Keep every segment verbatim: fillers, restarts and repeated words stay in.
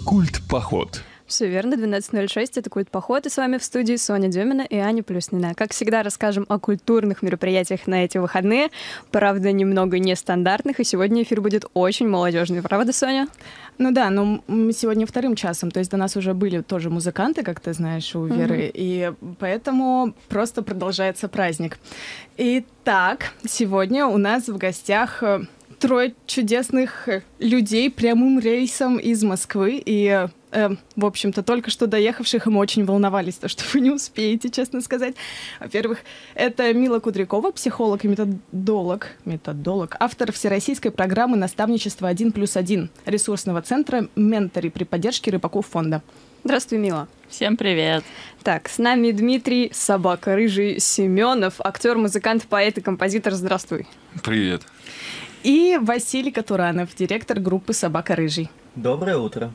Культ-поход. Все верно, двенадцать ноль шесть, это Культ-поход, и с вами в студии Соня Демина и Аня Плюснина. Как всегда, расскажем о культурных мероприятиях на эти выходные, правда, немного нестандартных, и сегодня эфир будет очень молодежный, правда, Соня? Ну да, но мы сегодня вторым часом, то есть до нас уже были тоже музыканты, как ты знаешь, у Веры, mm-hmm. и поэтому просто продолжается праздник. Итак, сегодня у нас в гостях трое чудесных людей прямым рейсом из Москвы, и, э, в общем-то, только что доехавших, и мы очень волновались, то, что вы не успеете, честно сказать. Во-первых, это Мила Кудрякова, психолог и методолог, методолог, автор всероссийской программы «Наставничество один плюс один» ресурсного центра «Ментори» при поддержке Рыбаков фонда. Здравствуй, Мила. Всем привет. Так, с нами Дмитрий «Собака Рыжий» Семенов, актер, музыкант, поэт и композитор. Здравствуй. Привет. И Василий Катуранов, директор группы «Собака Рыжий». Доброе утро.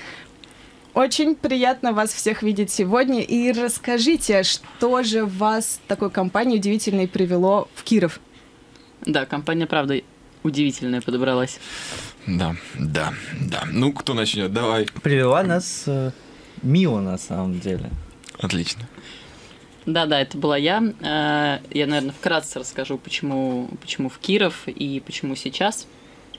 Очень приятно вас всех видеть сегодня. И расскажите, что же вас такой компанией удивительной привело в Киров? Да, компания, правда, удивительная подобралась. Да, да, да. Ну, кто начнет? Давай. Привела нас э, Мила, на самом деле. Отлично. Да-да, это была я. Я, наверное, вкратце расскажу, почему, почему в Киров и почему сейчас.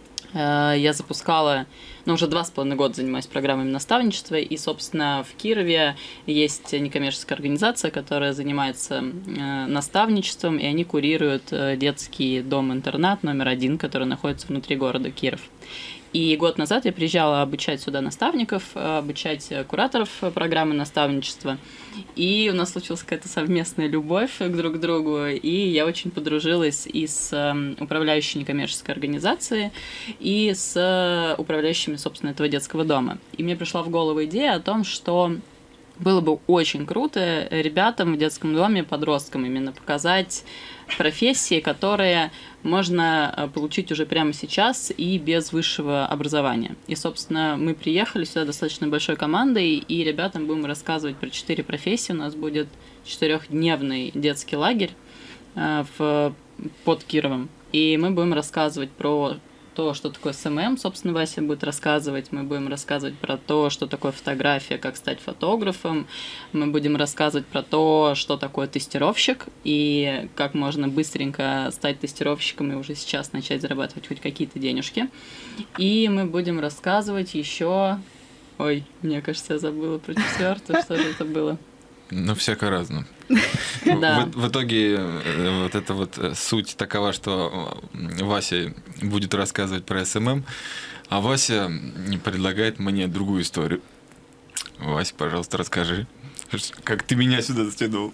Я запускала, ну, уже два с половиной года занимаюсь программами наставничества, и, собственно, в Кирове есть некоммерческая организация, которая занимается наставничеством, и они курируют детский дом-интернат номер один, который находится внутри города Киров. И год назад я приезжала обучать сюда наставников, обучать кураторов программы наставничества. И у нас случилась какая-то совместная любовь друг к другу, и я очень подружилась и с управляющей некоммерческой организацией, и с управляющими, собственно, этого детского дома. И мне пришла в голову идея о том, что было бы очень круто ребятам в детском доме, подросткам именно показать профессии, которые можно получить уже прямо сейчас и без высшего образования. И, собственно, мы приехали сюда достаточно большой командой, и ребятам будем рассказывать про четыре профессии. У нас будет четырехдневный детский лагерь э, в, под Кировом. И мы будем рассказывать про то, что такое эс эм эм, собственно, Вася будет рассказывать. Мы будем рассказывать про то, что такое фотография, как стать фотографом. Мы будем рассказывать про то, что такое тестировщик и как можно быстренько стать тестировщиком и уже сейчас начать зарабатывать хоть какие-то денежки. И мы будем рассказывать еще... Ой, мне кажется, я забыла про четвертое, что же это было. Ну, всяко разно. Да. В, в итоге вот эта вот суть такова, что Вася будет рассказывать про эс эм эм, а Вася предлагает мне другую историю. Вася, пожалуйста, расскажи, как ты меня сюда затянул.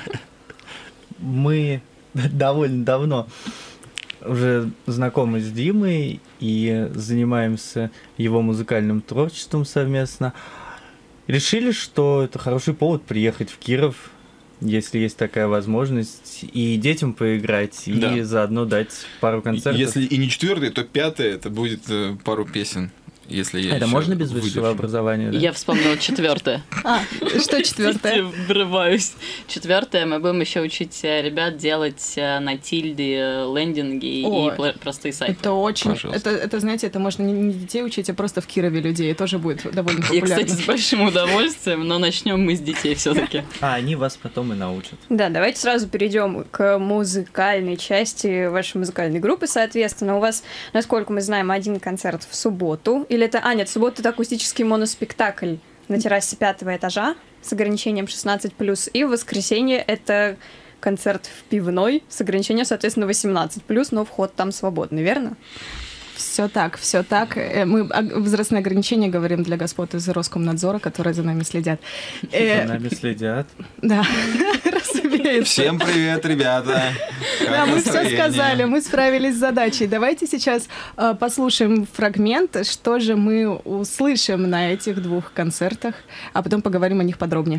Мы довольно давно уже знакомы с Димой и занимаемся его музыкальным творчеством совместно. Решили, что это хороший повод приехать в Киров, если есть такая возможность, и детям поиграть, да. И заодно дать пару концертов. Если и не четвертый, то пятый, это будет пару песен. Если я это можно без высшего выдержу. образования? Да? Я вспомнила четвертое. А, что четвертое? Врываюсь. Четвертое, мы будем еще учить ребят делать на тильде лендинги Ой, и простые сайты. Это очень, Пожалуйста. это, это, знаете, это можно не детей учить, а просто в Кирове людей. Тоже будет довольно популярно. И, кстати, с большим удовольствием, но начнем мы с детей все-таки. А они вас потом и научат. Да, давайте сразу перейдем к музыкальной части вашей музыкальной группы. Соответственно, у вас, насколько мы знаем, один концерт в субботу. Или это, а, нет, в субботу это акустический моноспектакль на террасе пятого этажа с ограничением шестнадцать плюс. И в воскресенье это концерт в пивной с ограничением, соответственно, восемнадцать плюс, но вход там свободный, верно? Все так, все так. Мы возрастные ограничения говорим для господ из Роскомнадзора, которые за нами следят. За нами следят. Да, разумеется. Всем привет, ребята! Да, мы все сказали, мы справились с задачей. Давайте сейчас э, послушаем фрагмент, что же мы услышим на этих двух концертах, а потом поговорим о них подробнее.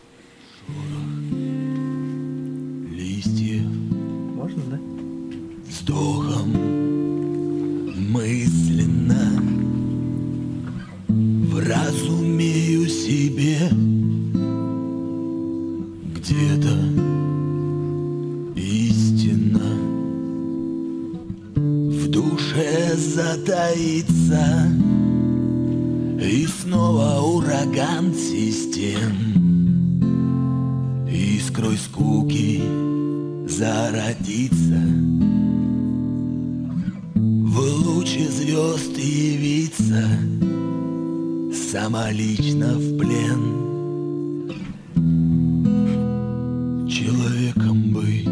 Листья. Можно, да? Вздохом мысленно вразумею себе где-то истина в душе затаится. И снова ураган систем, искрой скуки зародиться, в луче звезд явиться, самолично в плен, человеком быть.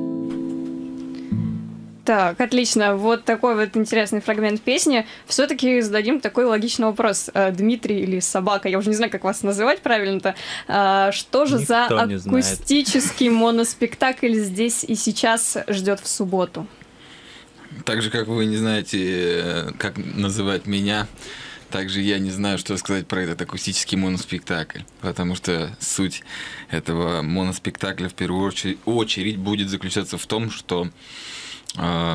Так, отлично. Вот такой вот интересный фрагмент песни. Все-таки зададим такой логичный вопрос. Дмитрий или Собака, я уже не знаю, как вас называть правильно-то. Что же Никто за не знает. акустический моноспектакль здесь и сейчас ждет в субботу? Так же, как вы не знаете, как называть меня, также я не знаю, что сказать про этот акустический моноспектакль, потому что суть этого моноспектакля в первую очередь, очередь будет заключаться в том, что э,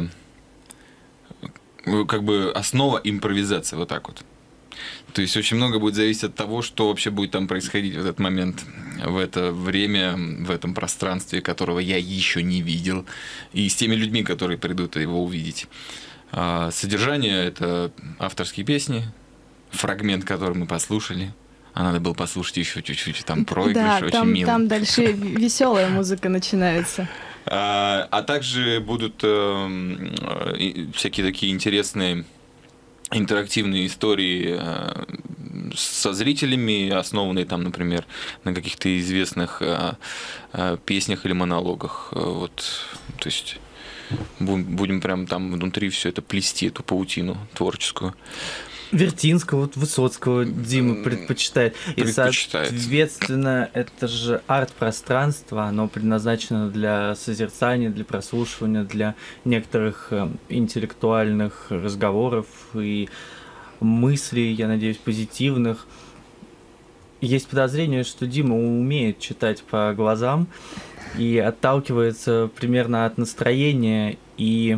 как бы основа импровизации, вот так вот. То есть очень много будет зависеть от того, что вообще будет там происходить в этот момент, в это время, в этом пространстве, которого я еще не видел, и с теми людьми, которые придут его увидеть. А содержание – это авторские песни, фрагмент, который мы послушали. А надо было послушать еще чуть-чуть, там проигрыш, Да, очень там, мило. там дальше веселая музыка начинается. А, а также будут э, и всякие такие интересные интерактивные истории э, со зрителями, основанные там, например, на каких-то известных э, э, песнях или монологах. Вот, то есть будем, будем прям там внутри все это плести, эту паутину творческую. Вертинского, вот Высоцкого Дима предпочитает. И, Предпочитает. соответственно, это же арт-пространство, оно предназначено для созерцания, для прослушивания, для некоторых э, интеллектуальных разговоров и мыслей, я надеюсь, позитивных. Есть подозрение, что Дима умеет читать по глазам и отталкивается примерно от настроения и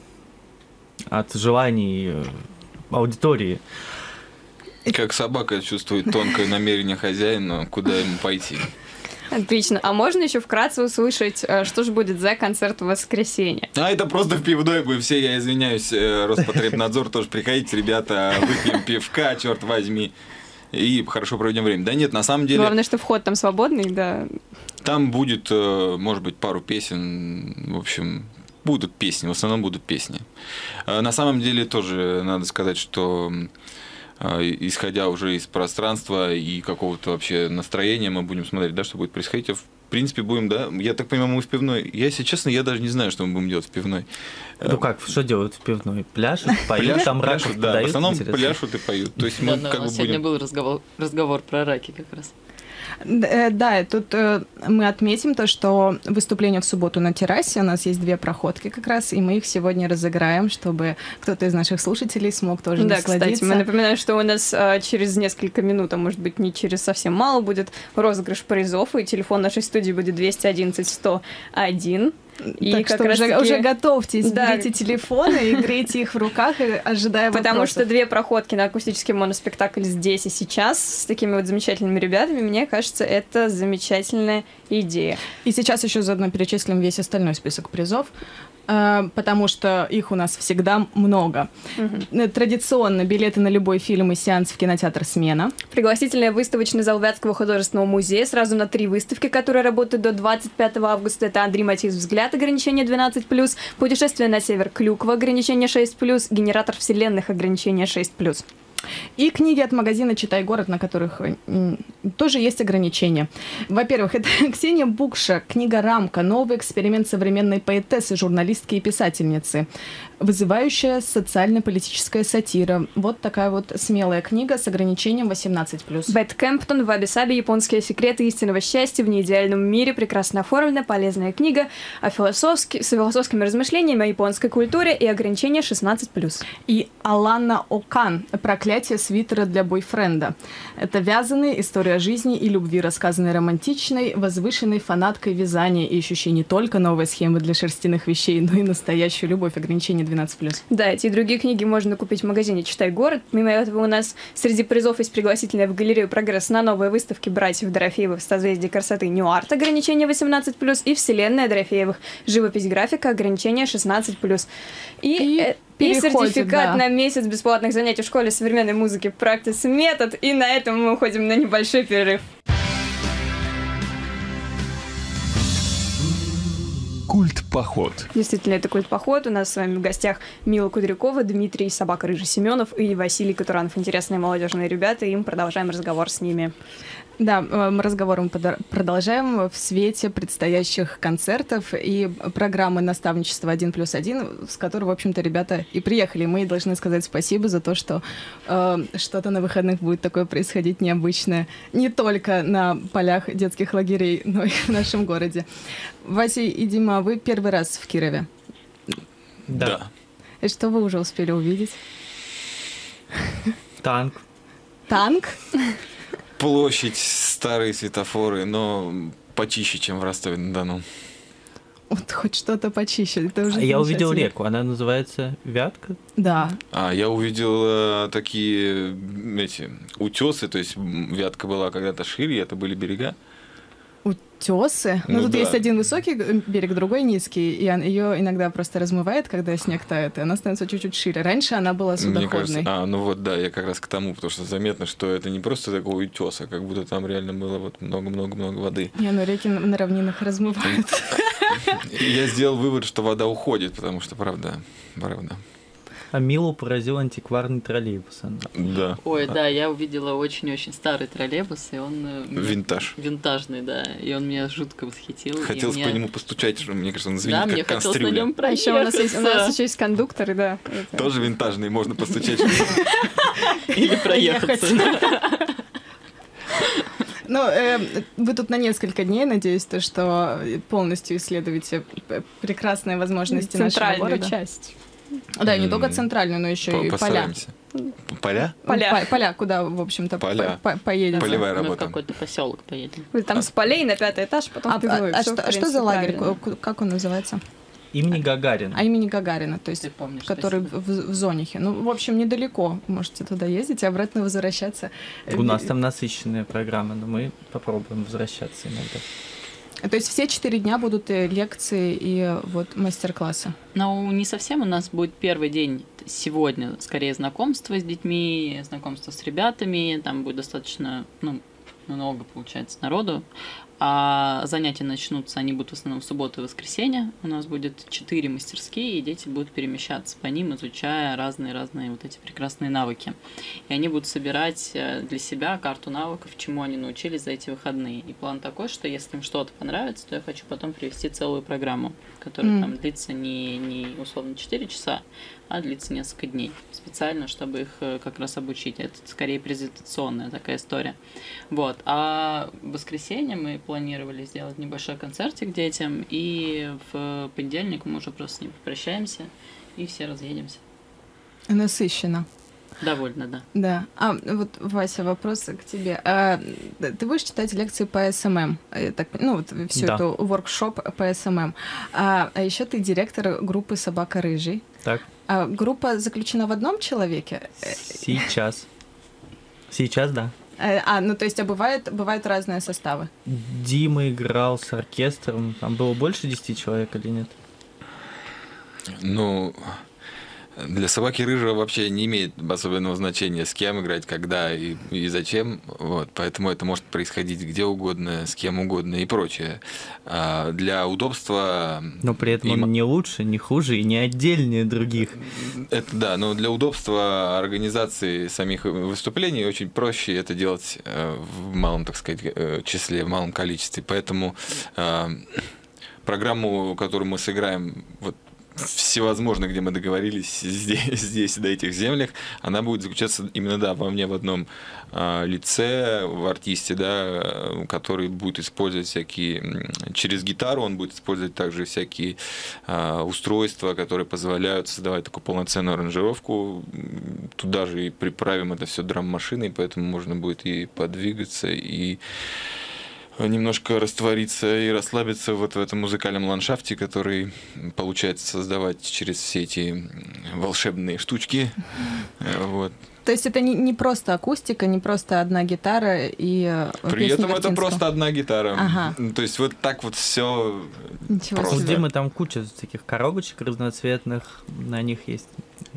от желаний аудитории. Как собака чувствует тонкое намерение хозяина, куда ему пойти. Отлично. А можно еще вкратце услышать, что же будет за концерт в воскресенье? А это просто в пивной бы все, я извиняюсь, Роспотребнадзор, тоже приходите, ребята, выпьем пивка, черт возьми, и хорошо проведем время. Да нет, на самом деле... Главное, что вход там свободный, да. Там будет, может быть, пару песен, в общем... Будут песни, в основном будут песни. На самом деле тоже надо сказать, что исходя уже из пространства и какого-то вообще настроения, мы будем смотреть, да, что будет происходить. В принципе, будем, да, я так понимаю, мы в пивной. Я, если честно, я даже не знаю, что мы будем делать в пивной. Ну как, что делают в пивной? Пляшут, поют, Пляшут, там раков пляшут, да, подают, в основном интересно. пляшут и поют. То есть Да, мы да, как у бы нас сегодня будем... был разговор, разговор про раки как раз. Да, и тут э, мы отметим то, что выступление в субботу на террасе, у нас есть две проходки как раз, и мы их сегодня разыграем, чтобы кто-то из наших слушателей смог тоже Да, насладиться. кстати, мы напоминаем, что у нас а, через несколько минут, а может быть не через совсем мало, будет розыгрыш призов, и телефон нашей студии будет двести одиннадцать сто один. И так как что уже, раз-таки- уже готовьтесь, Да. берите телефоны и грейте их в руках, и ожидая Потому вопросов. что две проходки на акустический моноспектакль здесь и сейчас с такими вот замечательными ребятами, мне кажется, это замечательная идея. И сейчас еще заодно перечислим весь остальной список призов, э, потому что их у нас всегда много. Э, Традиционно билеты на любой фильм и сеанс в кинотеатр «Смена». Пригласительный выставочный зал Вятского художественного музея сразу на три выставки, которые работают до двадцать пятого августа. Это «Андрей Матис. Взгляд», ограничение двенадцать плюс, «Путешествие на север. Клюква», ограничение шесть плюс, «Генератор вселенных», ограничение шесть плюс. И книги от магазина «Читай город», на которых м, тоже есть ограничения. Во-первых, это Ксения Букша, книга «Рамка», новый эксперимент современной поэтессы, журналистки и писательницы, вызывающая социально-политическая сатира. Вот такая вот смелая книга с ограничением восемнадцать плюс. Бет Кэмптон, «Ваби-саби. Японские секреты истинного счастья в неидеальном мире». Прекрасно оформленная, полезная книга о философски... с философскими размышлениями о японской культуре и ограничение шестнадцать плюс. И Алана Окан «Проклятие свитера для бойфренда». Это вязаные история жизни и любви, рассказанные романтичной, возвышенной фанаткой вязания, и ищущей не только новые схемы для шерстяных вещей, но и настоящую любовь, ограничение двенадцать плюс. Да, эти и другие книги можно купить в магазине «Читай город». Помимо этого у нас среди призов есть пригласительная в галерею «Прогресс» на новые выставки братьев Дорофеевых в созвездии красоты «Ньюарт», ограничение восемнадцать плюс, и «Вселенная Дорофеевых. Живопись, графика», ограничение шестнадцать плюс. И... И э, И переходит, сертификат да. на месяц бесплатных занятий в школе современной музыки Practice Method. И на этом мы уходим на небольшой перерыв. Культ-поход. Действительно, это культ-поход. У нас с вами в гостях Мила Кудрякова, Дмитрий Собака Рыжий Семенов и Василий Катуранов. Интересные молодежные ребята, и мы продолжаем разговор с ними. Да, мы разговор мы подо- продолжаем в свете предстоящих концертов и программы наставничества один плюс один, с которой, в общем-то, ребята и приехали. Мы должны сказать спасибо за то, что э, что-то на выходных будет такое происходить необычное. Не только на полях детских лагерей, но и в нашем городе. Вася и Дима, вы первый раз в Кирове. Да. И что вы уже успели увидеть? Танк. Танк? Площадь, старые светофоры, но почище, чем в Ростове-на-Дону. Вот хоть что-то почище. Это уже А я увидел замечательно. реку, она называется Вятка. Да. А я увидел э, такие эти утесы, то есть м, Вятка была когда-то шире, это были берега. Утесы. Ну, Ну тут да. есть один высокий берег, другой низкий, и ее иногда просто размывает, когда снег тает, и она становится чуть-чуть шире. Раньше она была Мне судоходной. кажется, а, ну вот да, я как раз к тому, потому что заметно, что это не просто такой утес, а как будто там реально было вот много-много-много воды. Не, ну реки на на равнинах размывают. И я сделал вывод, что вода уходит, потому что правда, правда. А Милу поразил антикварный троллейбус. она. Да. Ой, да, я увидела очень-очень старый троллейбус, и он... э, меня- Винтаж. Винтажный, да. И он меня жутко восхитил. и Хотелось мне- по нему постучать, что, мне кажется, он звенит Да, мне как хотелось на кастрюля. нем А еще у нас есть, у нас проехаться. еще есть кондукторы, да. это- Тоже винтажный, можно постучать. Или проехаться. Ну, э, вы тут на несколько дней, надеюсь, то, что полностью исследуете п- прекрасные возможности нашего Центральную города. часть. Да, и не М, только центральную, но еще По- и поля. Постараемся. Поля? Поля. Ну, по- поля, куда, в общем-то, Поля. по- по- поедете. Полевая Мы в работа. какой-то поселок поедем. Вы там с полей на пятый этаж, потом А, в Пивную. а- а Всё, что, в а что принципе, за лагерь? правильно. Ку- Как он называется? Имени Гагарина. А имени Гагарина, то есть Ты помнишь, который спасибо. в, в Зонихе. Ну, в общем, недалеко. Можете туда ездить и обратно возвращаться. У нас там насыщенная программа, но мы попробуем возвращаться иногда. То есть все четыре дня будут и лекции, и э, вот мастер-классы. Ну, не совсем. У нас будет первый день сегодня, скорее, знакомство с детьми, знакомство с ребятами. Там будет достаточно, ну, много, получается, народу. А занятия начнутся, они будут в основном в субботу и воскресенье. У нас будет четыре мастерские, и дети будут перемещаться по ним, изучая разные-разные вот эти прекрасные навыки. И они будут собирать э, для себя карту навыков, чему они научились за эти выходные. И план такой, что если им что-то понравится, то я хочу потом привести целую программу, которая М. там длится не, не условно четыре часа, а длится несколько дней. Специально, чтобы их э, как раз обучить. Это скорее презентационная такая история. Вот. А в воскресенье мы планировали сделать небольшой концертик детям, и в понедельник мы уже просто с ними попрощаемся и все разъедемся. Насыщенно. Довольно, да. Да. А вот, Вася, вопрос к тебе. А, ты будешь читать лекции по эс эм эм? Я так, ну, вот всю Да. эту воркшоп по эс эм эм. А, а еще ты директор группы «Собака Рыжий». Так, А группа заключена в одном человеке? сейчас. Сейчас, да. Э, А, ну то есть, а бывает, бывают разные составы? Дима играл с оркестром. Там было больше десяти человек или нет? Ну, для собаки рыжего вообще не имеет особенного значения, с кем играть, когда и, и зачем. Вот, поэтому это может происходить где угодно, с кем угодно и прочее. А для удобства... Но при этом им- он не лучше, не хуже и не отдельнее других. Это да, но для удобства организации самих выступлений очень проще это делать э, в малом, так сказать, э, числе, в малом количестве. Поэтому э, программу, которую мы сыграем, вот всевозможно, где мы договорились здесь, здесь, на этих землях, она будет заключаться именно, да, во мне в одном а, лице, в артисте, да, который будет использовать всякие, м, через гитару он будет использовать также всякие а, устройства, которые позволяют создавать такую полноценную аранжировку. Туда же и приправим это все драм-машиной, поэтому можно будет и подвигаться, и немножко раствориться и расслабиться вот в этом музыкальном ландшафте, который получается создавать через все эти волшебные штучки. Вот. То есть это не, не просто акустика, не просто одна гитара и э, При песни этом это Вертинского. просто одна гитара. Ага. То есть вот так вот все. Ничего просто. У себе. Димы там куча таких коробочек разноцветных, на них есть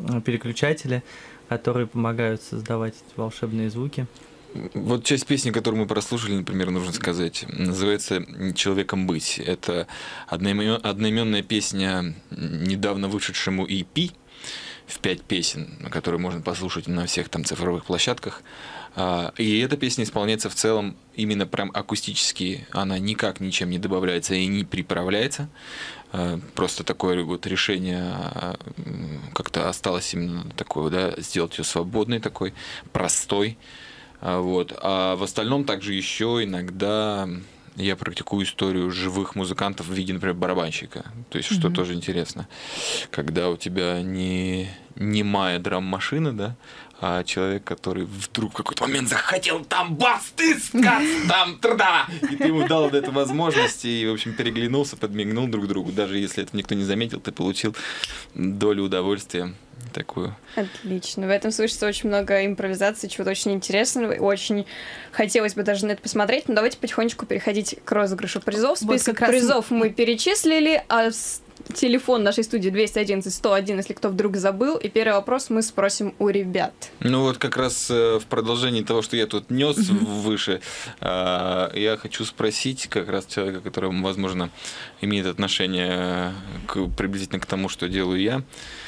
переключатели, которые помогают создавать эти волшебные звуки. Вот часть песни, которую мы прослушали, например, нужно сказать, называется «Человеком быть». Это одноименная песня недавно вышедшему и пи в пять песен, которые можно послушать на всех там цифровых площадках. И эта песня исполняется в целом именно прям акустически. Она никак ничем не добавляется и не приправляется. Просто такое вот решение как-то осталось именно такое, да, сделать ее свободной, такой простой. Вот. А в остальном также еще иногда я практикую историю живых музыкантов в виде, например, барабанщика. То есть, mm-hmm. что тоже интересно. Когда у тебя не немая драм-машина, да, а человек, который вдруг в какой-то момент захотел там бас, ты скац, там трда, и ты ему дал эту возможность, и, в общем, переглянулся, подмигнул друг другу. Даже если это никто не заметил, ты получил долю удовольствия такую. Отлично. В этом слышится очень много импровизации, чего-то очень интересного. Очень хотелось бы даже на это посмотреть. Но давайте потихонечку переходить к розыгрышу призов. Список вот призов мы перечислили, а телефон нашей студии двести одиннадцать сто один, если кто вдруг забыл. И первый вопрос мы спросим у ребят. Ну вот как раз в продолжении того, что я тут нес mm-hmm. выше, я хочу спросить как раз человека, который, возможно, имеет отношение к, приблизительно к тому, что делаю я.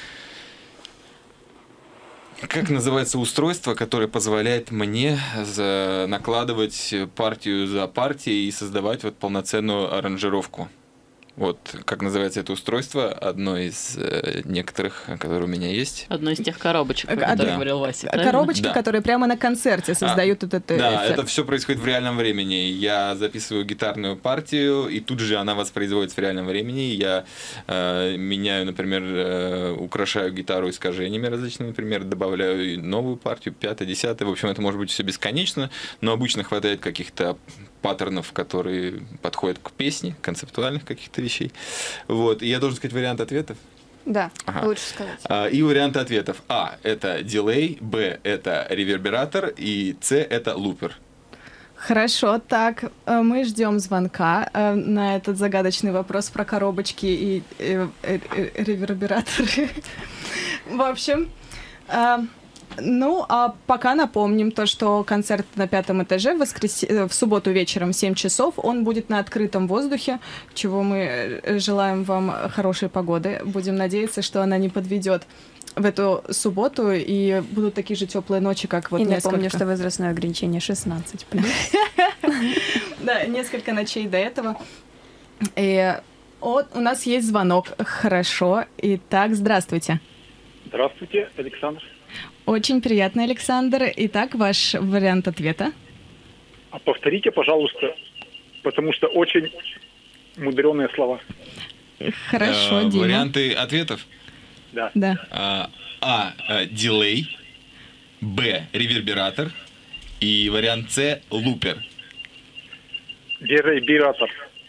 Как называется устройство, которое позволяет мне за... накладывать партию за партией и создавать вот полноценную аранжировку? Вот как называется это устройство, одно из э, некоторых, которые у меня есть. Одно из тех коробочек, о которых да. говорил Вася. Коробочки, да. которые прямо на концерте создают а, этот да, эффект. Да, это все происходит в реальном времени. Я записываю гитарную партию, и тут же она воспроизводится в реальном времени. Я э, меняю, например, э, украшаю гитару искажениями различными, например, добавляю новую партию, пятая, десятая. В общем, это может быть все бесконечно, но обычно хватает каких-то паттернов, которые подходят к песне, концептуальных каких-то вещей. Вот. И я должен сказать вариант ответов? Да, ага. лучше сказать. А, и варианты ответов. А – это дилей, Б – это ревербератор, и С – это лупер. Хорошо, так, мы ждем звонка на этот загадочный вопрос про коробочки и ревербераторы. В общем... Ну, а пока напомним то, что концерт на пятом этаже в, воскрес... в субботу вечером в семь часов, он будет на открытом воздухе, чего мы желаем вам хорошей погоды. Будем надеяться, что она не подведет в эту субботу, и будут такие же теплые ночи, как вот и несколько... напомню, что возрастное ограничение шестнадцать плюс. Да, несколько ночей до этого. И у нас есть звонок. Хорошо. Итак, здравствуйте. Здравствуйте, Александр. Очень приятно, Александр. Итак, ваш вариант ответа. А повторите, пожалуйста, потому что очень мудреные слова. Хорошо, э, Дима. Варианты ответов? Да. Да. А, а дилей, Б, ревербератор, и вариант С, лупер. Ревербератор.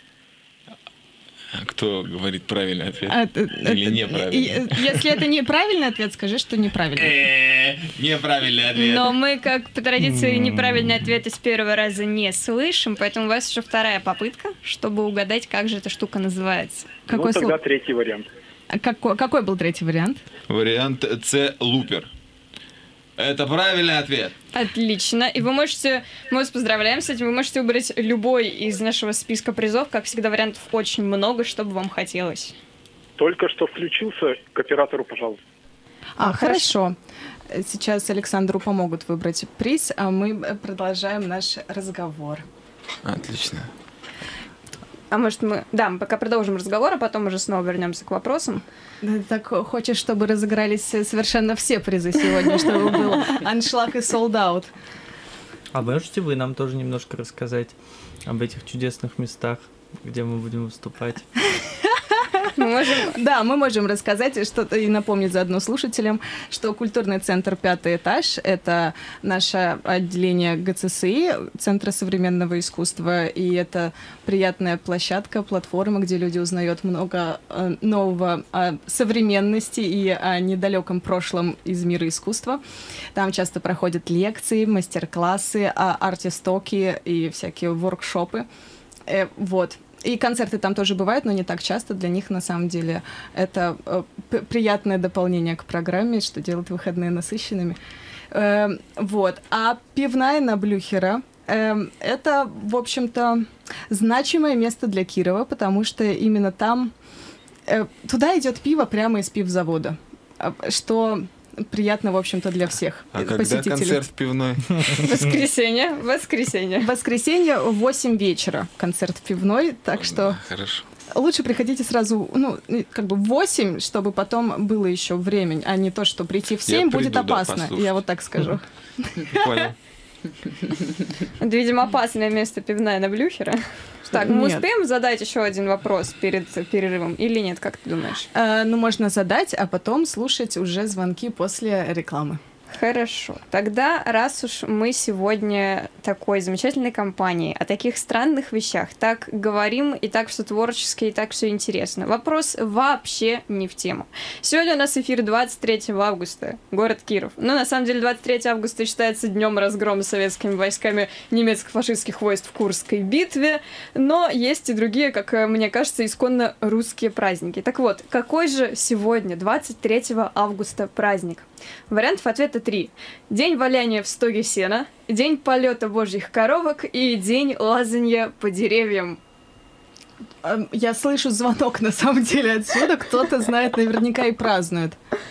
Кто говорит правильный ответ? А, Или неправильный? Если это неправильный ответ, скажи, что неправильный. Неправильный ответ. Но мы, как по традиции, неправильный ответ с первого раза не слышим, поэтому у вас уже вторая попытка, чтобы угадать, как же эта штука называется. Ну, тогда третий вариант. Какой, какой был третий вариант? Вариант С, лупер. Это правильный ответ. Отлично. И вы можете, мы вас поздравляем с этим, вы можете выбрать любой из нашего списка призов. Как всегда, вариантов очень много, что бы вам хотелось. Только что включился к оператору, пожалуйста. А, хорошо. Сейчас Александру помогут выбрать приз, а мы продолжаем наш разговор. Отлично. А может мы... Да, мы пока продолжим разговор, а потом уже снова вернемся к вопросам. Ты так хочешь, чтобы разыгрались совершенно все призы сегодня, чтобы был аншлаг и солд-аут. А можете вы нам тоже немножко рассказать об этих чудесных местах, где мы будем выступать? Мы можем... Да, мы можем рассказать что-то и напомнить заодно слушателям, что культурный центр «Пятый этаж» — это наше отделение ГЦСИ, Центра современного искусства, и это приятная площадка, платформа, где люди узнают много э, нового о современности и о недалеком прошлом из мира искусства. Там часто проходят лекции, мастер-классы, арт-истоки и всякие воркшопы. Э, вот. И концерты там тоже бывают, но не так часто. Для них, на самом деле, это э, приятное дополнение к программе, что делает выходные насыщенными. Э, вот. А пивная на Блюхера э, — это, в общем-то, значимое место для Кирова, потому что именно там... Э, туда идет пиво прямо из пивзавода, что... приятно, в общем-то, для всех а посетителей. Когда концерт в пивной? Воскресенье, воскресенье. Воскресенье в восемь вечера концерт в пивной, так что Хорошо. лучше приходите сразу, ну, как бы в восемь, чтобы потом было еще время, а не то, что прийти в семь будет приду, да, опасно, послушать. я вот так скажу. Понял. Это, видимо, опасное место пивная на Блюхера. Так, мы Нет. успеем задать еще один вопрос перед перерывом или нет, как ты думаешь? Э, ну, можно задать, а потом слушать уже звонки после рекламы. Хорошо. Тогда, раз уж мы сегодня такой замечательной компанией о таких странных вещах так говорим, и так все творчески, и так все интересно, вопрос вообще не в тему. Сегодня у нас эфир двадцать третьего августа, город Киров. Но на самом деле двадцать третьего августа считается днем разгрома советскими войсками немецко-фашистских войск в Курской битве, но есть и другие, как мне кажется, исконно русские праздники. Так вот, какой же сегодня, двадцать третьего августа, праздник? Вариантов ответа три. День валяния в стоге сена, день полета божьих коровок и день лазанья по деревьям. Э, Я слышу звонок, на самом деле, отсюда. Кто-то знает наверняка и празднует.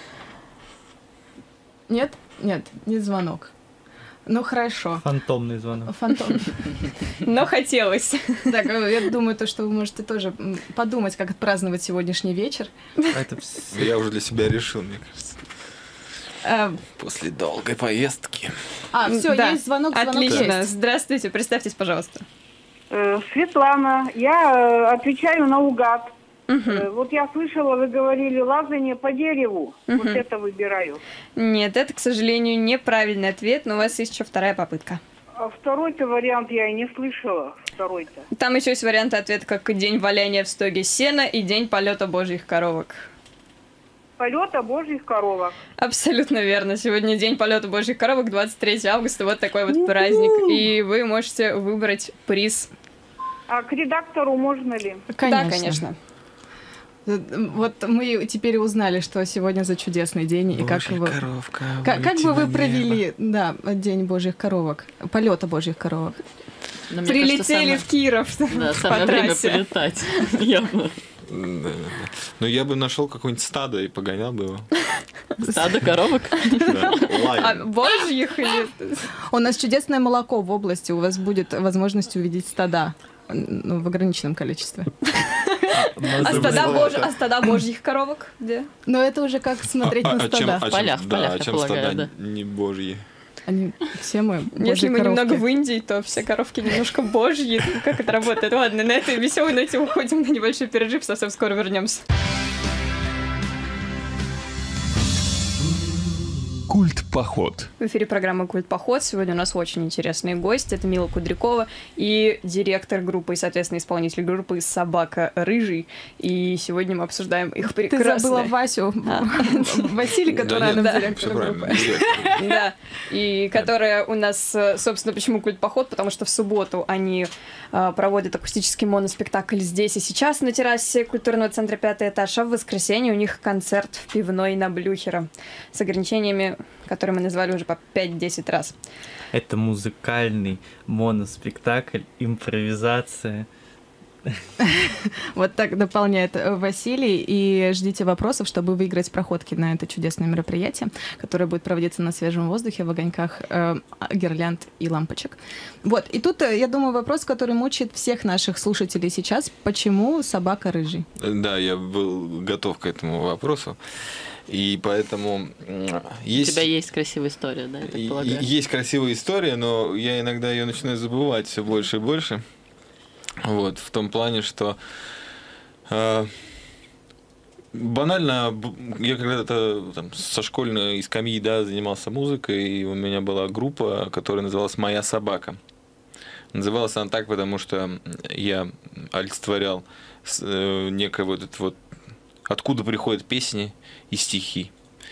Нет? Нет, не звонок. Ну, хорошо. Фантомный звонок. Фантом. Но хотелось. Так, я думаю, то, что вы можете тоже м, подумать, как отпраздновать сегодняшний вечер. Это вс- Я уже для себя решил, мне кажется. Э, После долгой поездки. А, все, Да. есть звонок, звонок Отлично. есть. Здравствуйте, представьтесь, пожалуйста. Э, Светлана, я э, отвечаю наугад. Мгм. Э, Вот я слышала, вы говорили лазание по дереву. Вот Мгм. это выбираю. Нет, это, к сожалению, неправильный ответ, но у вас есть еще вторая попытка. А второй-то вариант я и не слышала. Второй-то. Там еще есть варианты ответа, как и день валяния в стоге сена и день полета божьих коровок. Полета божьих коровок. Абсолютно верно. Сегодня день полета божьих коровок, двадцать третьего августа, вот такой вот праздник. И вы можете выбрать приз. А к редактору можно ли? Да, конечно. Э, Вот мы теперь узнали, что сегодня за чудесный день, и как Божья вы... коровка, Как, как улети бы вы на провели, да, День божьих коровок, полета божьих коровок? Но мне Прилетели кажется, самое- в Киров Да, по самое время трассе. полетать. Явно. Да, да, да. Ну, я бы нашел какое-нибудь стадо и погонял бы его. Стадо коровок. Да, А лайн. божьих или... У нас чудесное молоко в области, у вас будет возможность увидеть стада, ну, в ограниченном количестве. А стада, бож- а стада божьих коровок? Где? Но это уже как смотреть А- на а чем- стада. а чем- полях, в да, полях, а я чем полагаю, стада да. не божьи? Они все мы божьи Если мы коровки. немного в Индии, то все коровки немножко божьи. Ну, как это работает? Ладно, на этой веселой ноте уходим на небольшой перерыв, совсем скоро вернемся. Культ-поход. В эфире программы «Культ Поход». Сегодня у нас очень интересный гость. Это Мила Кудрякова и директор группы, и, соответственно, исполнитель группы «Собака Рыжий». И сегодня мы обсуждаем их Ты прекрасное... забыла Васю, Василий, который Да нам нет, директор всё правильно, группы. директор. Да, и которая у нас, э, собственно, почему «Культ Поход», потому что в субботу они э, проводят акустический моноспектакль здесь и сейчас на террасе культурного центра «Пятый этаж», а в воскресенье у них концерт в пивной на Блюхера с ограничениями, которые мы назвали уже по пять-десять раз. Это музыкальный моноспектакль, импровизация. Вот так дополняет э, Василий. И ждите вопросов, чтобы выиграть проходки на это чудесное мероприятие, которое будет проводиться на свежем воздухе в огоньках э, гирлянд и лампочек. Вот. И тут, э, я думаю, вопрос, который мучает всех наших слушателей сейчас. Почему собака рыжий? Да, я был готов к этому вопросу. И поэтому м, есть... У тебя есть красивая история, да, я так и- полагаю? и- Есть красивая история, но я иногда ее начинаю забывать все больше и больше. Вот, в том плане, что э, банально, б- я когда-то там, со школьной скамьи, да, занимался музыкой, и у меня была группа, которая называлась «Моя собака». Называлась она так, потому что я олицетворял с- э, некое вот это вот, откуда приходят песни и стихи.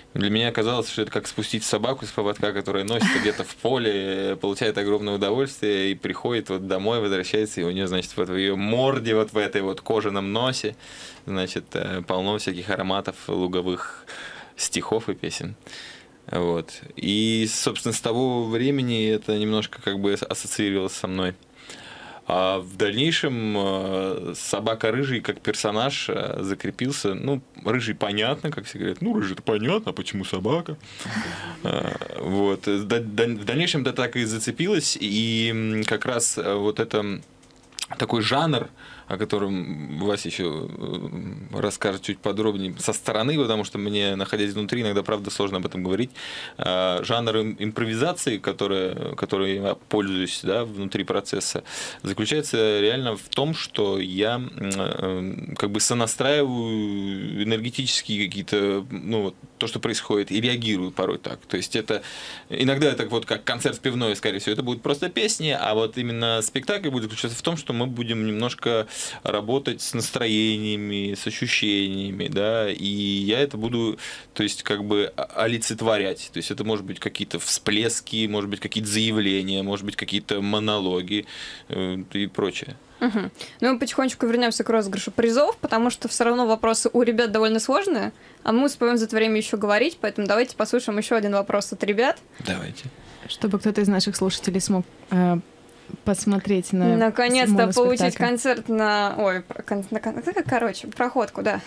Для меня казалось, что это как спустить собаку с поводка, которая носится где-то в поле, получает огромное удовольствие и приходит вот домой, возвращается, и у нее, значит, вот в ее морде, вот в этой вот кожаном носе, значит, полно всяких ароматов луговых стихов и песен. Вот. И, собственно, с того времени это немножко как бы ассоциировалось со мной. А в дальнейшем собака Рыжий как персонаж закрепился. Ну, Рыжий понятно, как все говорят. Ну, Рыжий-то понятно, а почему собака? Вот. В дальнейшем это так и зацепилось. И как раз вот это такой жанр, о котором Вася еще расскажет чуть подробнее со стороны, потому что мне, находясь внутри, иногда, правда, сложно об этом говорить. Жанр импровизации, который, который я пользуюсь, да, внутри процесса, заключается реально в том, что я как бы сонастраиваю энергетические какие-то, ну, то, что происходит, и реагирую порой так. То есть это иногда это вот как концерт пивной, скорее всего, это будет просто песни, а вот именно спектакль будет заключаться в том, что мы будем немножко работать с настроениями, с ощущениями, да, и я это буду, то есть, как бы олицетворять. То есть это может быть какие-то всплески, может быть какие-то заявления, может быть какие-то монологи э, и прочее. Угу. Ну, мы потихонечку вернемся к розыгрышу призов, потому что все равно вопросы у ребят довольно сложные, а мы успеем за это время еще говорить, поэтому давайте послушаем еще один вопрос от ребят. Давайте. Чтобы кто-то из наших слушателей смог э, посмотреть на наконец-то получить концерт на... Ой, кон... на... короче, проходку, да.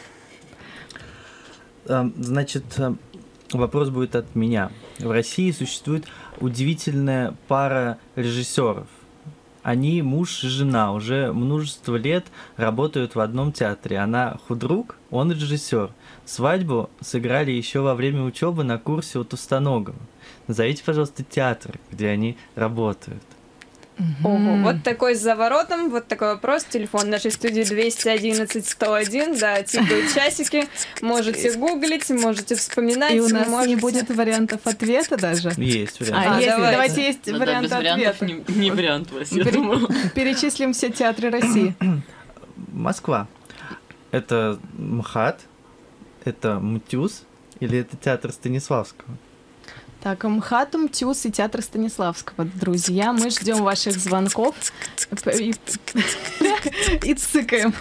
Значит, вопрос будет от меня. В России существует удивительная пара режиссеров. Они муж и жена, уже множество лет работают в одном театре. Она худрук, он режиссер. Свадьбу сыграли еще во время учебы на курсе у Тустоногова. Назовите, пожалуйста, театр, где они работают. Ого, вот такой с заворотом, вот такой вопрос. Телефон нашей студии двести одиннадцать сто один, да, тикают часики. Можете гуглить, можете вспоминать. И у нас можете... не будет вариантов ответа даже. Есть вариант. А, а, есть, давайте. давайте есть да, варианты да, без ответа. вариантов не, не вариант, Вася, я Пере... думаю. Перечислим все театры России. Москва. Это МХАТ, это МТЮЗ или это театр Станиславского? Так, МХАТ, МТЮЗ и театр Станиславского. Друзья, мы ждем ваших звонков и, и цыкаем.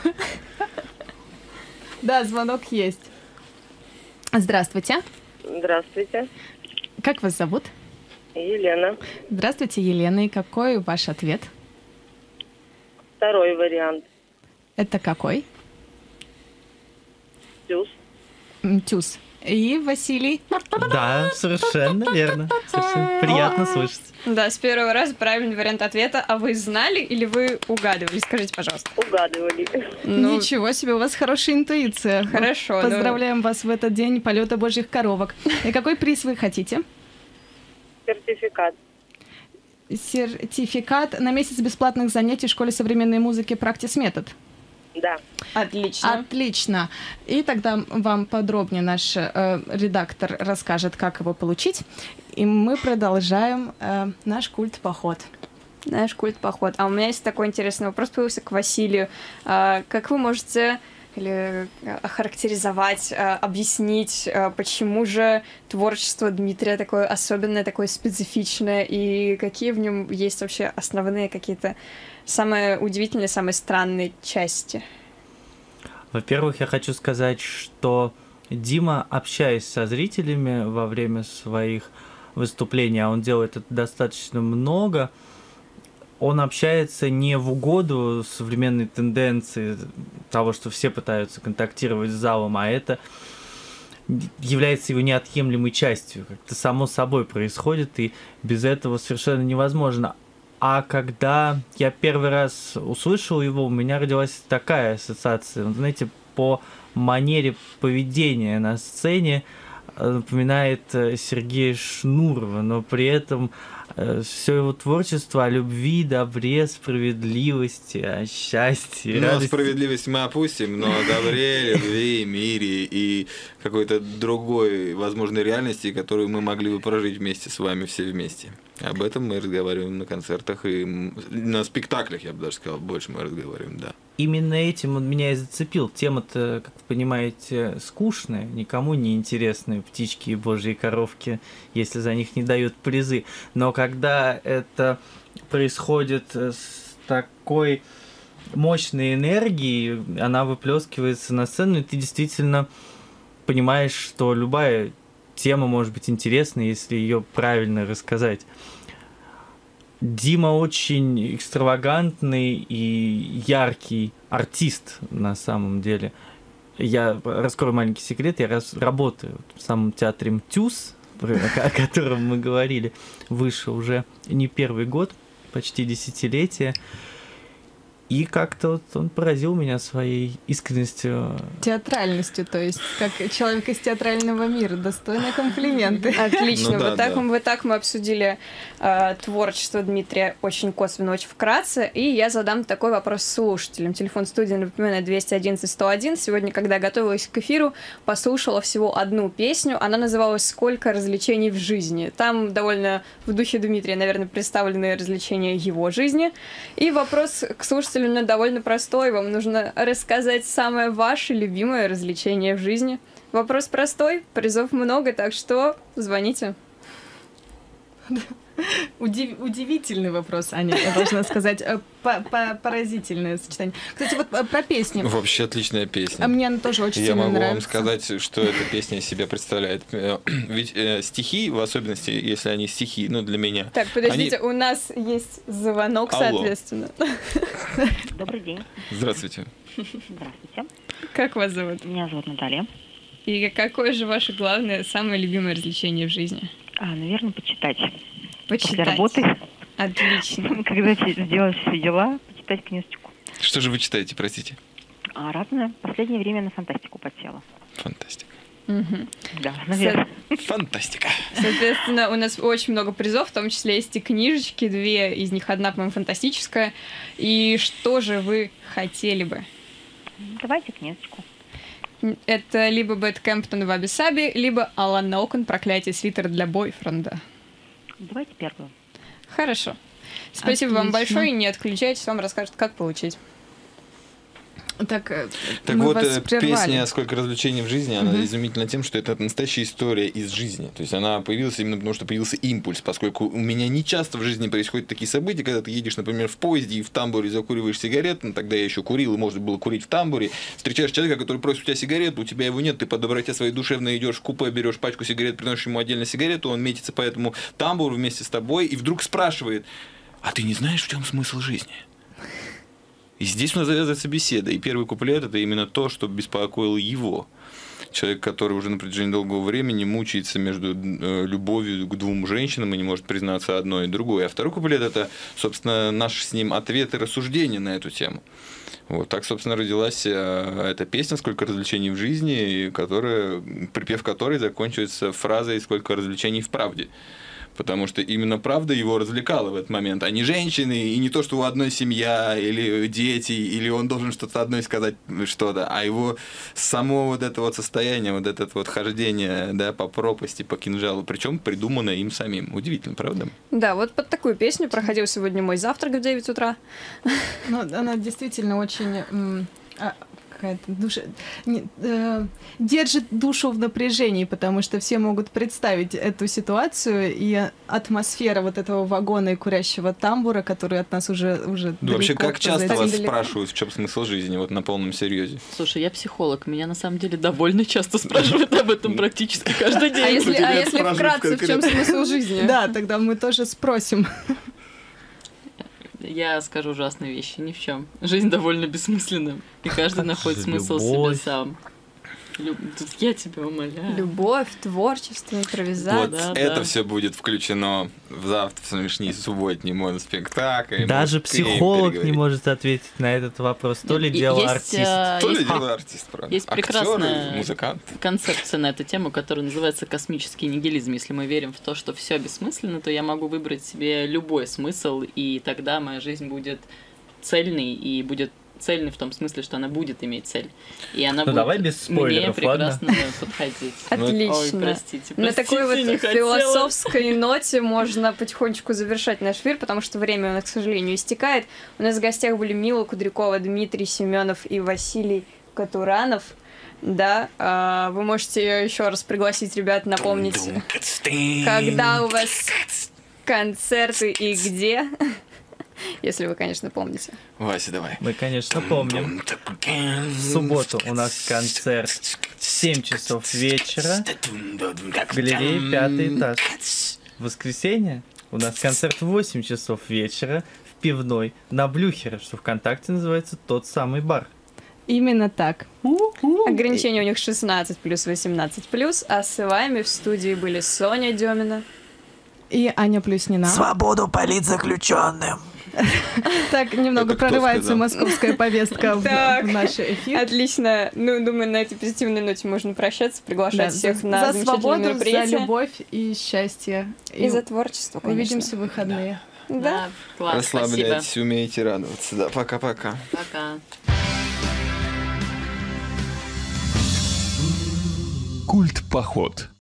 Да, звонок есть. Здравствуйте. Здравствуйте. Как вас зовут? Елена. Здравствуйте, Елена. И какой ваш ответ? Второй вариант. Это какой? МТЮЗ. МТЮЗ. И Василий? Да, совершенно верно. Совершенно приятно слышать. Да, с первого раза правильный вариант ответа. А вы знали или вы угадывали? Скажите, пожалуйста. Угадывали. Ну, ничего себе, у вас хорошая интуиция. Хорошо. Поздравляем ну... вас в этот день полета божьих коровок. И какой приз вы хотите? Сертификат. Сертификат на месяц бесплатных занятий в школе современной музыки «Практис Метод». Да. Отлично. Отлично. И тогда вам подробнее наш э, редактор расскажет, как его получить. И мы продолжаем э, наш культ-поход. Наш культ-поход. А у меня есть такой интересный вопрос появился к Василию. А, как вы можете или охарактеризовать, объяснить, почему же творчество Дмитрия такое особенное, такое специфичное, и какие в нем есть вообще основные какие-то самые удивительные, самые странные части? Во-первых, я хочу сказать, что Дима, общаясь со зрителями во время своих выступлений, а он делает это достаточно много, он общается не в угоду современной тенденции того, что все пытаются контактировать с залом, а это является его неотъемлемой частью. Как-то само собой происходит, и без этого совершенно невозможно. А когда я первый раз услышал его, у меня родилась такая ассоциация. Вы знаете, по манере поведения на сцене напоминает Сергея Шнурова, но при этом все его творчество о любви, добре, справедливости, о счастье. Ну, радости. Справедливость мы опустим, но о добре, любви, мире и какой-то другой возможной реальности, которую мы могли бы прожить вместе с вами все вместе. Об этом мы разговариваем на концертах и на спектаклях, я бы даже сказал, больше мы разговариваем, да. именно этим он меня и зацепил. Тема-то, как вы понимаете, скучная, никому не интересная, птички и божьи коровки, если за них не дают призы. Но когда это происходит с такой мощной энергией, она выплескивается на сцену, и ты действительно понимаешь, что любая тема может быть интересной, если ее правильно рассказать. Дима очень экстравагантный и яркий артист на самом деле. Я раскрою маленький секрет, я раз, работаю в самом театре МТЮС, о котором мы говорили, выше уже не первый год, почти десятилетие. И как-то вот он поразил меня своей искренностью. Театральностью, то есть как человек из театрального мира, достойные комплименты. Отлично. Ну, да, вот, так, да. вот так мы обсудили э, творчество Дмитрия очень косвенно, очень вкратце. И я задам такой вопрос слушателям. Телефон студии, напоминаю, двести одиннадцать сто один. Сегодня, когда готовилась к эфиру, послушала всего одну песню. Она называлась «Сколько развлечений в жизни». Там довольно в духе Дмитрия, наверное, представлены развлечения его жизни. И вопрос к слушателям довольно простой. Вам нужно рассказать самое ваше любимое развлечение в жизни. Вопрос простой, призов много, так что звоните. Удив... Удивительный вопрос, Аня, я должна сказать. Поразительное сочетание. Кстати, вот про песню. Вообще отличная песня. А мне она тоже очень Я сильно могу нравится. вам сказать, что эта песня из себя представляет. Ведь э, стихи, в особенности, если они стихи, ну, для меня... Так, подождите, они... у нас есть звонок, Алло. соответственно. Добрый день. Здравствуйте. Здравствуйте. Как вас зовут? Меня зовут Наталья. И какое же ваше главное, самое любимое развлечение в жизни? А, наверное, почитать. Почитать. После работы. Отлично. Когда сделать все дела, почитать книжечку. Что же вы читаете, простите? А разное. В последнее время на фантастику подсела. Фантастика. Угу. Да, наверное. Фантастика. Соответственно, у нас очень много призов, в том числе есть и книжечки, две из них, одна, по-моему, фантастическая. И что же вы хотели бы? Давайте книжечку. Это либо Бет Кэмптон в Абисаби, либо Алан Окон «Проклятие свитера для бойфренда». Давайте первую. Хорошо. Спасибо Отлично. вам большое. Не отключайтесь, вам расскажут, как получить. Так, Так мы вот, вас э, прервали. песня «Сколько развлечений в жизни», она Мгм. изумительна тем, что это настоящая история из жизни. То есть она появилась именно потому, что появился импульс, поскольку у меня не часто в жизни происходят такие события, когда ты едешь, например, в поезде и в тамбуре закуриваешь сигарету, ну, тогда я еще курил, и можно было курить в тамбуре, встречаешь человека, который просит у тебя сигарету, у тебя его нет, ты по доброте своей душевной идешь в купе, берешь пачку сигарет, приносишь ему отдельно сигарету, он метится по этому тамбуру вместе с тобой и вдруг спрашивает: а ты не знаешь, в чем смысл жизни? И здесь у нас завязывается беседа. И первый куплет – это именно то, что беспокоило его. Человек, который уже на протяжении долгого времени мучается между э, любовью к двум женщинам и не может признаться одной и другой. А второй куплет – это, собственно, наш с ним ответ и рассуждение на эту тему. Вот так, собственно, родилась э, эта песня «Сколько развлечений в жизни», которая, припев которой заканчивается фразой «Сколько развлечений в правде». Потому что именно правда его развлекала в этот момент, а не женщины, и не то, что у одной семья, или дети, или он должен что-то одной сказать что-то, а его само вот это вот состояние, вот это вот хождение, да, по пропасти, по кинжалу, причем придуманное им самим. Удивительно, правда? Да, вот под такую песню проходил сегодня мой завтрак в девять утра. Ну, она действительно очень... м, а, какая-то душа... не, э, держит душу в напряжении, потому что все могут представить эту ситуацию, и атмосфера вот этого вагона и курящего тамбура, который от нас уже, уже Да, вообще, далеко как часто позади. вас далеко. спрашивают, в чем смысл жизни, вот на полном серьезе? Слушай, я психолог, меня на самом деле довольно часто спрашивают об этом практически каждый день. А если, тебя а если спрашивают вкратце, в чем конкретно. смысл жизни? Да, тогда мы тоже спросим. Я скажу ужасные вещи, ни в чем. Жизнь довольно бессмысленна, и каждый Как находит же смысл в себе любовь. сам. Люб- Тут я тебя умоляю. Любовь, творчество, импровизация. Вот да, это да. все будет включено в завтрашний субботний моноспектакль. Даже Мы успеем психолог не переговорить. может ответить на этот вопрос. То ли И- дело есть, артист. а, То ли есть- дело артист, правда. есть Актёр, прекрасная- музыкант. концепция на эту тему, которая называется космический нигилизм. Если мы верим в то, что все бессмысленно, то я могу выбрать себе любой смысл, и тогда моя жизнь будет цельной и будет цельной в том смысле, что она будет иметь цель. И она Ну, будет давай без спойлеров, мне ладно? прекрасно подходить. Отлично. Ой, простите, На такой простите, не вот хотела. философской ноте можно потихонечку завершать наш эфир, потому что время у нас, к сожалению, истекает. У нас в гостях были Мила Кудрякова, Дмитрий Семенов и Василий Катуранов. Да, а, вы можете еще раз пригласить ребят, напомнить, когда у вас концерты и где, если вы, конечно, помните. Вася, давай. Мы, конечно, помним. В субботу у нас концерт в семь часов вечера в галерее «Пятый этаж». В воскресенье у нас концерт в восемь часов вечера в пивной на Блюхере, что ВКонтакте называется «Тот самый бар». Именно так. Ограничение у них шестнадцать плюс, восемнадцать плюс, а с вами в студии были Соня Демина И Аня Плюснина. Свободу политзаключенным. Так немного Это кто прорывается сказал? московская повестка в Так. в наш эфир. Отлично. Ну, думаю, на этой позитивной ноте можно прощаться, приглашать Да, всех за, на за замечательное свободу, за мероприятие. любовь и счастье. И за творчество, конечно. Увидимся в выходные. Да. Да, класс, спасибо. Расслабляйтесь, умеете радоваться. Да, пока-пока. Пока. Культ-поход.